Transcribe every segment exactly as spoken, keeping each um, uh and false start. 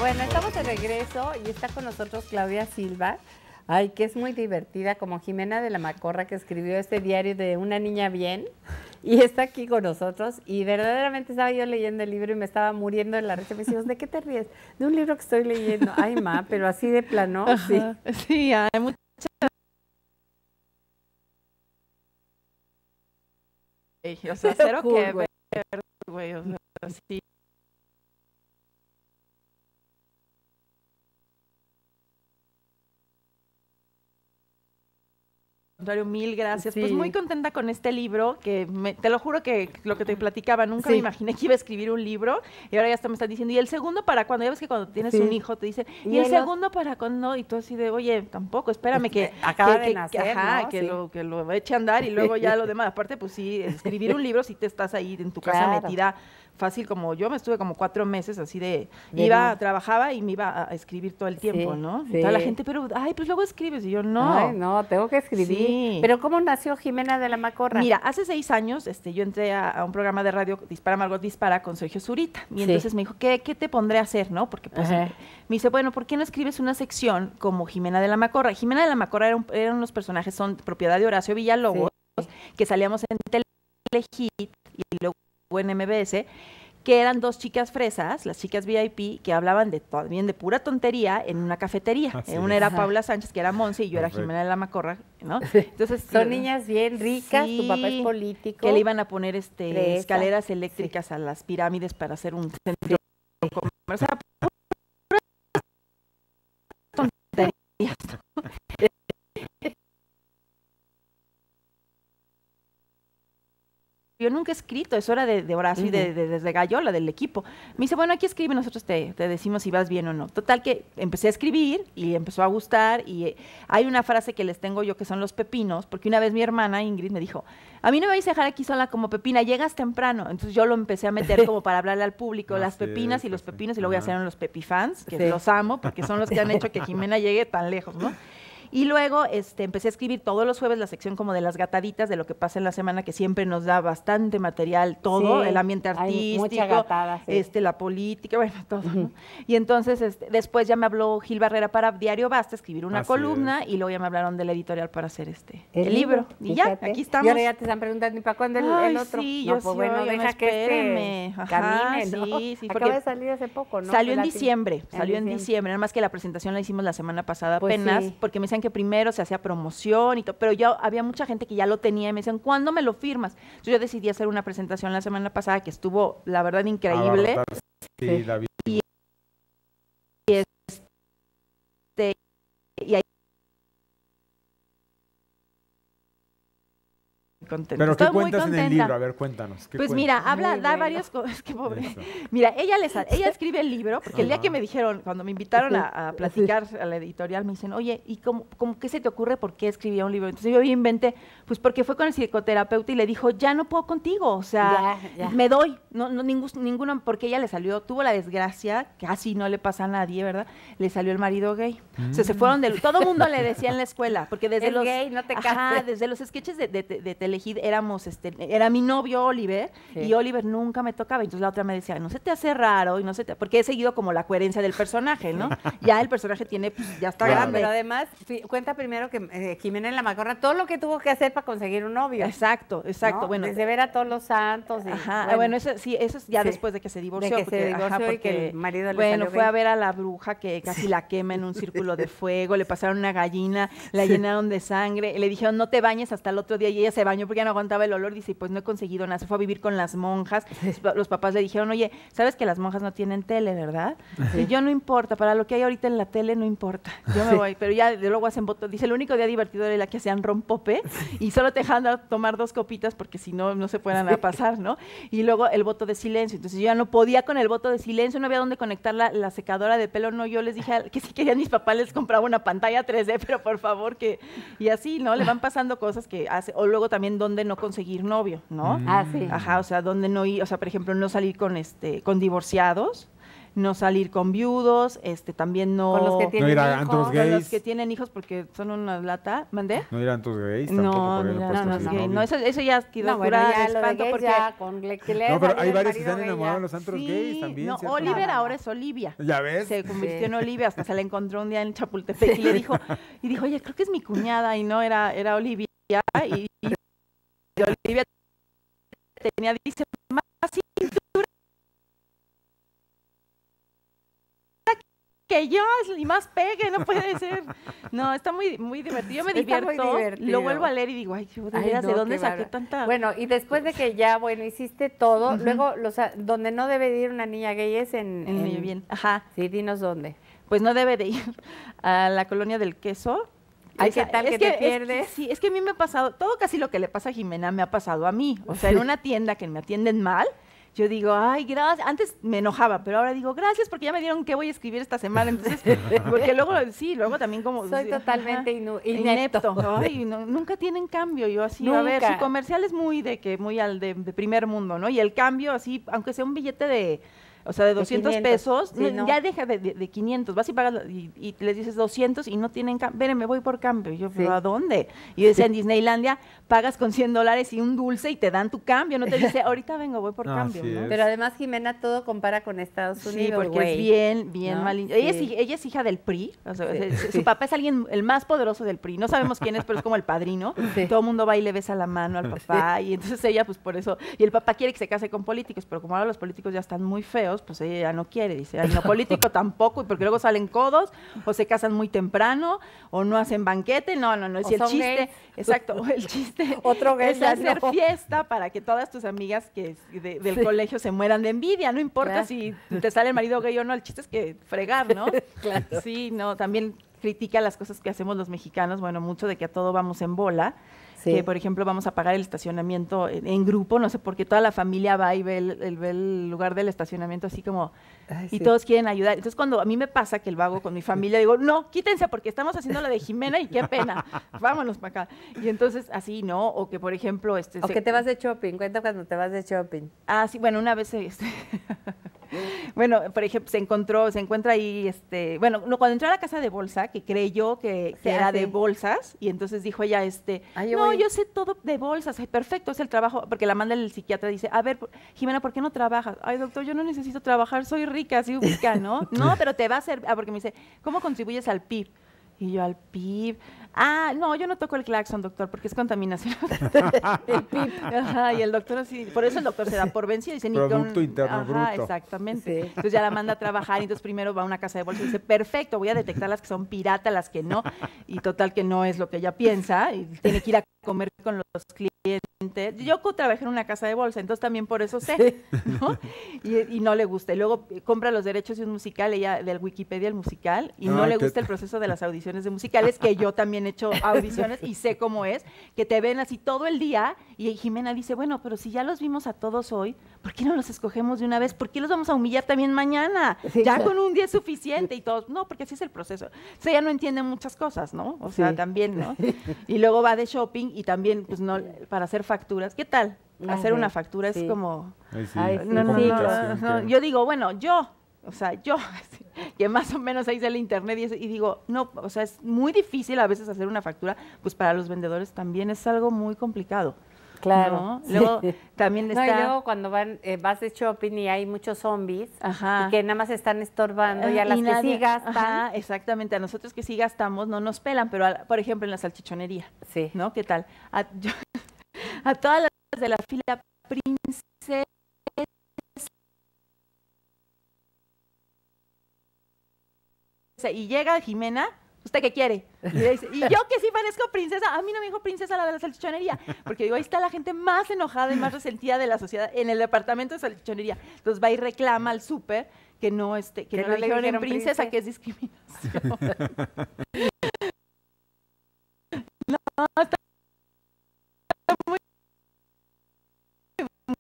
Bueno, estamos de regreso y está con nosotros Claudia Silva, ay, que es muy divertida, como Jimena de la Macorra, que escribió este diario de Una Niña Bien, y está aquí con nosotros, y verdaderamente estaba yo leyendo el libro y me estaba muriendo de la risa. Me decía, ¿de qué te ríes? De un libro que estoy leyendo. Ay, ma, pero así de plano, sí. Sí, hay muchas... O sea, cero Cool, que güey. ver, güey, o sea, sí. Mil gracias. Sí. Pues muy contenta con este libro, que me, te lo juro que lo que te platicaba, nunca Sí. me imaginé que iba a escribir un libro, y ahora ya hasta me están diciendo, ¿y el segundo para cuando? Ya ves que cuando tienes Sí. un hijo te dicen, ¿y, ¿Y el el segundo para cuando? Y tú así de, oye, tampoco, espérame que... Acaba que, de que- nacer, que, ajá, ¿no? que, Sí. lo, que lo eche a andar y luego ya lo demás. Aparte, pues sí, escribir un libro, si te estás ahí en tu casa Claro. metida fácil, como yo me estuve como cuatro meses así de, De iba, no. trabajaba y me iba a escribir todo el tiempo, Sí, ¿no? sí. Y toda la gente, pero, ay, pues luego escribes, y yo, no. Ay, no, tengo que escribir. Sí. Pero ¿cómo nació Jimena de la Macorra? Mira, hace seis años este, yo entré a, a un programa de radio, Dispara Margot Dispara, con Sergio Zurita. Y Sí. entonces me dijo, ¿qué, qué te pondré a hacer, no? Porque pues Ajá. me dice, bueno, ¿por qué no escribes una sección como Jimena de la Macorra? Jimena de la Macorra era un- eran unos personajes, son propiedad de Horacio Villalobos, Sí. que salíamos en Telehit y luego en M B S, que eran dos chicas fresas, las chicas V I P, que hablaban de también de pura tontería en una cafetería. Así Eh, una es. era Ajá. Paula Sánchez, que era Monse, y yo era Perfecto. Jimena de la Macorra, ¿no? Entonces, Son niñas bien ricas, tu sí, papá es político. que le iban a poner este Fresa. escaleras eléctricas a las pirámides para hacer un centro comercial. O sea, puras tonterías. Yo nunca he escrito, eso era de, de Horacio y de, de- desde Gallola, del equipo. Me dice, bueno, aquí escribe, nosotros te, te decimos si vas bien o no. Total que empecé a escribir y empezó a gustar, y eh, hay una frase que les tengo yo que son los pepinos, porque una vez mi hermana Ingrid me dijo, a mí no me vais a dejar aquí sola como pepina, llegas temprano. Entonces yo lo empecé a meter como para hablarle al público, las Así pepinas es, y los así. pepinos, y luego ya Ajá. salieron los pepifans, que Sí. los amo, porque son los que han hecho que Jimena llegue tan lejos, ¿no? Y luego este, empecé a escribir todos los jueves la sección como de las gataditas, de lo que pasa en la semana, que siempre nos da bastante material, todo, Sí, el ambiente hay mucha artístico, gatada, sí. este, la política, bueno, todo, ¿no? Y entonces este, después ya me habló Gil Barrera para Diario Basta, escribir una Así columna, y luego ya me hablaron de la editorial para hacer este, el, El libro. Y ya, fíjate. aquí Y estamos. ahora ya te están preguntando, ¿y para cuándo el, el Ay, otro? sí, no, yo pues sí, bueno, oigan, deja que espérenme. este Ajá, camine, ¿no? sí, sí, Acaba porque de salir hace poco, ¿no? Salió en Latin. diciembre, En salió en diciembre. diciembre, nada más que la presentación la hicimos la semana pasada Pues apenas, sí. porque me decían que primero se hacía promoción y todo, pero yo había mucha gente que ya lo tenía y me decían, ¿cuándo me lo firmas? Entonces yo decidí hacer una presentación la semana pasada que estuvo, la verdad, increíble. Abarrotar, sí, Sí. la vi. Este, y ahí contenta. Pero ¿qué Estoy muy cuentas en el contenta. libro? A ver, cuéntanos. ¿qué Pues cuentas? mira, habla, Muy da bueno. varias cosas, qué pobre. Eso. Mira, ella les, ella escribe el libro, porque el día Ajá. que me dijeron, cuando me invitaron a, a platicar a la editorial, me dicen, oye, ¿y cómo, cómo qué se te ocurre por qué escribía un libro? Entonces yo inventé, pues porque fue con el psicoterapeuta y le dijo, ya no puedo contigo, o sea, Ya, ya. me doy, no, no ningún, ninguno, porque ella le salió, tuvo la desgracia, casi no le pasa a nadie, ¿verdad? Le salió el marido gay. O sea, se fueron de, todo mundo le decía en la escuela, porque desde Es los gay, no te ajá, cases. desde los sketches de, de, de Telehit éramos, este, era mi novio Oliver, Sí. y Oliver nunca me tocaba, entonces la otra me decía, no se te hace raro, y no se te, porque he seguido como la coherencia del personaje, ¿no? Ya el personaje tiene, pues, ya está Claro. grande. Pero además, fi- cuenta primero que eh, Jimena en la Macorra, todo lo que tuvo que hacer para conseguir un novio. Exacto, exacto, ¿no? bueno. Desde ver a todos los santos. Y, Ajá, bueno, eso sí, eso es ya Sí. después de que se divorció. De que se porque, divorció ajá, y que porque, el marido le bueno, salió fue gay. a ver a la bruja que casi la quema en un círculo de fuego, le pasaron una gallina, la llenaron de sangre, le dijeron no te bañes hasta el otro día, y ella se bañó porque ya no aguantaba el olor, dice, pues no he conseguido nada, se fue a vivir con las monjas, los pa- los papás le dijeron, oye, ¿sabes que las monjas no tienen tele, verdad? Y yo no importa, para lo que hay ahorita en la tele no importa, yo me voy, pero ya de luego hacen voto, dice, el único día divertido era la que hacían rompope, y solo te dejaban dar- tomar dos copitas porque si no, no se puedan a pasar, ¿no? Y luego el voto de silencio, entonces yo ya no podía con el voto de silencio, no había dónde conectar la, la secadora de pelo, no, yo les dije a- que si querían mis papás les compraba una pantalla tres D, pero por favor que, y así, ¿no? Le van pasando cosas que hace, o luego también dónde no conseguir novio, ¿no? Ah, sí. Ajá, o sea, dónde no ir, o sea, por ejemplo, no salir con este, con divorciados, no salir con viudos, este también no... Con los que tienen No ir a hijos. antros con gays. los que tienen hijos porque son una lata, ¿mandé? No ir a tantos gays tampoco, No, por no, haberle no, puesto no, así no, novio. no, eso, eso ya quedó No, bueno, cura ya de lo de espanto gays porque... ya, con le- que le No, pero salió hay el varios que marido están gay enamorados ya. de los antros Sí, gays también, no, ¿cierto? Oliver No, no, no. ahora es Olivia. ¿Ya ves? Se convirtió Sí. en Olivia, hasta se la encontró un día en Chapultepec y le dijo, y dijo, oye, creo que es mi cuñada, y no, era, era Olivia, y, y Olivia tenía, dice, más cintura que yo, y más pegue, no puede ser. No, está muy, muy divertido, yo me Está muy divierto, divertido. lo vuelvo a leer y digo, ay, yo de Ay, veras, no, ¿de dónde qué saqué bárbaro. tanta...? Bueno, y después de que ya, bueno, hiciste todo, Ujú. luego, los, a- donde no debe de ir una niña gay es en... En medio bien, ajá. Sí, dinos dónde. Pues no debe de ir a la colonia del queso. Ay, Esa- ¿qué tal es que te es pierdes? sí, es que a mí me ha pasado, todo casi lo que le pasa a Jimena me ha pasado a mí. O sea, en una tienda que me atienden mal, yo digo, ay, gracias. Antes me enojaba, pero ahora digo, gracias porque ya me dieron qué voy a escribir esta semana. Entonces, porque luego, sí, luego también como... Soy sí, totalmente ajá, inu- inepto. Ay, no, nunca tienen cambio. Yo así, a ver, Nunca. su comercial es muy de que, muy al de, de primer mundo, ¿no? Y el cambio así, aunque sea un billete de... O sea, de doscientos quinientos, pesos, sí, no, ¿no? ya deja de, de, de quinientos, vas y pagas la- y, y les dices doscientos y no tienen cambio. Ven, me voy por cambio. Y yo, ¿pero Sí. a dónde? Y yo decía, en Disneylandia pagas con cien dólares y un dulce y te dan tu cambio. No te dice, ahorita vengo, voy por Así cambio, ¿no? es. Pero además Jimena todo compara con Estados Sí, Unidos, porque güey. es bien, bien ¿no? mal. Ella, es, Sí. hij- ella es hija del P R I, o sea, Sí. su- su papá es alguien, el más poderoso del P R I. No sabemos quién es, pero es como el padrino. Sí. Todo el mundo va y le besa la mano al papá, y entonces ella, pues por eso, y el papá quiere que se case con políticos, pero como ahora los políticos ya están muy feos, pues ella ya no quiere, dice, ay, no, político tampoco, y porque luego salen codos, o se casan muy temprano, o no hacen banquete, no, no, no, O si el son chiste, gays. exacto, el chiste Otro gay es ya hacer no. fiesta para que todas tus amigas que es de- del Sí. colegio se mueran de envidia, no importa Claro. si te sale el marido gay o no, el chiste es que fregar, ¿no? Claro. Sí, no, también critica las cosas que hacemos los mexicanos, bueno, mucho de que a todo vamos en bola, Sí. que por ejemplo vamos a pagar el estacionamiento en, en grupo, no sé por qué toda la familia va y ve el, el- ve el lugar del estacionamiento así como, Ay, y sí. todos quieren ayudar. Entonces cuando a mí me pasa que el vago con mi familia, digo, no, quítense porque estamos haciendo la de Jimena y qué pena, vámonos para acá. Y entonces así, ¿no? O que por ejemplo... Este, O se- que te vas de shopping, cuenta cuando te vas de shopping. Ah, sí, bueno, una vez, este, bueno, por ejemplo, se encontró, se encuentra ahí, este, bueno, no, cuando entró a la casa de bolsa, que creyó que, que Sí, era ah, de sí. bolsas, y entonces dijo ella, este, Ah, yo no, voy. yo sé todo de bolsas, ay, perfecto, es el trabajo, porque la manda el psiquiatra, dice, a ver, Jimena, ¿por qué no trabajas? Ay, doctor, yo no necesito trabajar, soy rica, así ubica, ¿no? No, pero te va a hacer, ah, porque me dice, ¿cómo contribuyes al P I B? Y yo, al P I B. Ah, no, yo no toco el claxon, doctor, porque es contaminación. El P I B. Ajá, y el doctor así, por eso el doctor se da por vencido y dice, ni con- Producto Interno Ajá, Bruto. exactamente. Sí. Entonces ya la manda a trabajar y entonces primero va a una casa de bolsa y dice, perfecto, voy a detectar las que son pirata, las que no. Y total que no es lo que ella piensa y tiene que ir a comer con los clientes. Yo co- trabajé en una casa de bolsa, entonces también por eso sé, ¿no? Y, y no le gusta. Y luego eh, compra los derechos de un musical, ella del Wikipedia el musical, y no Ay, le qué- gusta el proceso de las audiciones de musicales, que yo también he hecho audiciones y sé cómo es, que te ven así todo el día y Jimena dice, bueno, pero si ya los vimos a todos hoy, ¿por qué no los escogemos de una vez? ¿Por qué los vamos a humillar también mañana? Sí, Ya claro. con un día es suficiente y todos, no, porque así es el proceso. O sea, ella no entiende muchas cosas, ¿no? O sea, Sí. también, ¿no? Y luego va de shopping y también, pues, no, para hacer facturas. ¿Qué tal? Hacer Ay, una factura sí. es como... Ay, sí, Ay, qué sí, No, no, no, complicación, no, qué- yo digo, bueno, yo, o sea, yo, que más o menos ahí sale internet y, eso, y digo, no, o sea, es muy difícil a veces hacer una factura, pues para los vendedores también es algo muy complicado. Claro. ¿no? Sí. Luego también No, está... y luego cuando van, eh, vas de shopping y hay muchos zombies Ajá. y que nada más están estorbando y a Ah, las y que nadie- sí gastan. Ajá, exactamente, a nosotros que sí gastamos no nos pelan, pero a- por ejemplo en la salchichonería, Sí. ¿no? ¿Qué tal? A, yo- a todas las de la fila princesa y llega Jimena, ¿usted qué quiere? Y, le dice, y yo que sí parezco princesa, a mí no me dijo princesa la de la salchichonería, porque digo, ahí está la gente más enojada y más resentida de la sociedad en el departamento de salchichonería. Entonces va y reclama al súper que no este, que, Que no, no le le dijeron en dijeron princesa, princesa. que es discriminación. No, está muy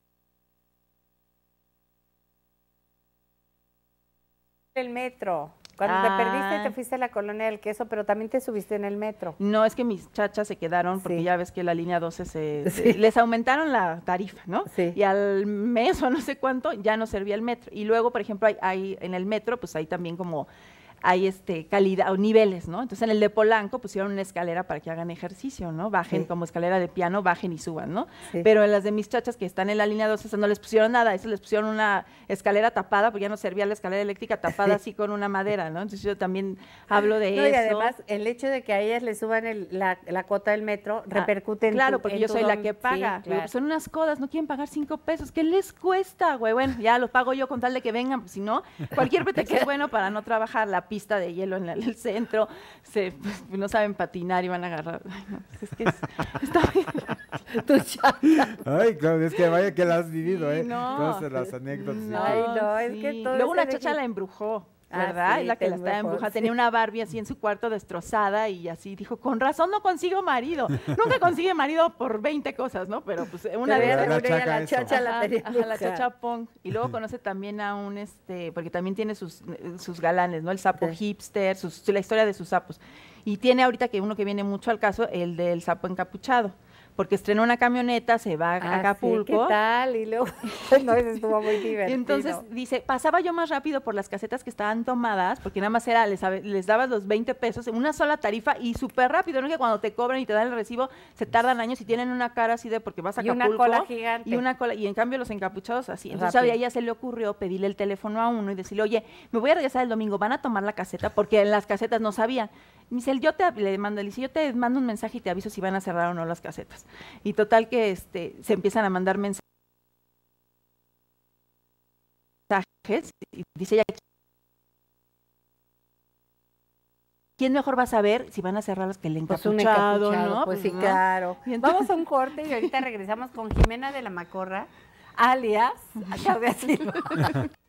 El metro. Cuando Ah. te perdiste, te fuiste a la Colonia del Queso, pero también te subiste en el metro. No, es que mis chachas se quedaron porque Sí. ya ves que la línea doce se, Sí. se- les aumentaron la tarifa, ¿no? Sí. Y al mes o no sé cuánto ya no servía el metro. Y luego, por ejemplo, hay, hay en el metro, pues hay también como hay este calidad o niveles, ¿no? Entonces en el de Polanco pusieron una escalera para que hagan ejercicio, ¿no? Bajen Sí. como escalera de piano, bajen y suban, ¿no? Sí. Pero en las de mis chachas que están en la línea doce, esas no les pusieron nada, eso les pusieron una escalera tapada, porque ya no servía la escalera eléctrica tapada así con una madera, ¿no? Entonces yo también hablo de No, eso. y además, el hecho de que a ellas les suban el- la, la cuota del metro Ah, repercute en Claro, tu- porque en yo tu soy la dom- que sí, paga. Digo, claro. pues son unas codas, no quieren pagar cinco pesos. ¿Qué les cuesta, güey? Bueno, ya los pago yo con tal de que vengan, pues si no, cualquier pretexto es bueno para no trabajar. La pista de hielo en la- el centro, se, pues, no saben patinar y van a agarrar. Ay, no, es que es- está muy- Tu chata. Ay, Claudia, es que vaya que la has vivido, Sí, ¿eh? no. Todas las anécdotas. y No, todo. Ay, no, es sí. que todo Luego ese una chacha de- la embrujó, Ah, ¿verdad? sí, es la que te la estaba embrujó, embrujando. sí. Tenía una Barbie así en su cuarto destrozada y así dijo, con razón no consigo marido. Nunca consigue marido por veinte cosas, ¿no? Pero pues una Te de veía Pero de la una y a chaca la eso. chacha la Ajá, tenía ajá, la embrujada. chacha punk. Y luego conoce también a un, este, porque también tiene sus, eh, sus galanes, ¿no? El sapo Sí. hipster, sus- la historia de sus sapos. Y tiene ahorita que uno que viene mucho al caso, el del sapo encapuchado. Porque estrenó una camioneta, se va a Ah, sí, Acapulco. ¿qué tal? Y luego, no, eso estuvo muy Y divertido. entonces dice, pasaba yo más rápido por las casetas que estaban tomadas, porque nada más era, les, abe- les dabas los veinte pesos en una sola tarifa y súper rápido, ¿no? Que cuando te cobran y te dan el recibo, se tardan años y tienen una cara así de porque vas a Y una Acapulco. cola gigante. Y una cola, y en cambio los encapuchados así. Entonces Rápido. a ella se le ocurrió pedirle el teléfono a uno y decirle, oye, me voy a regresar el domingo, van a tomar la caseta, porque en las casetas no sabían. Y me dice, yo te, le mando, le dice, yo te mando un mensaje y te aviso si van a cerrar o no las casetas. Y total que este, se empiezan a mandar mensajes y dice ella, ¿quién mejor va a saber si van a cerrar las que el Pues un encapuchado, encapuchado, no? pues sí, ¿no? claro. Y entonces- Vamos a un corte y ahorita regresamos con Jimena de la Macorra, alias Claudia Silva.